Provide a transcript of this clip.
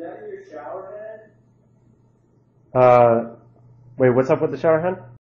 Uh, wait, what's up with the shower head?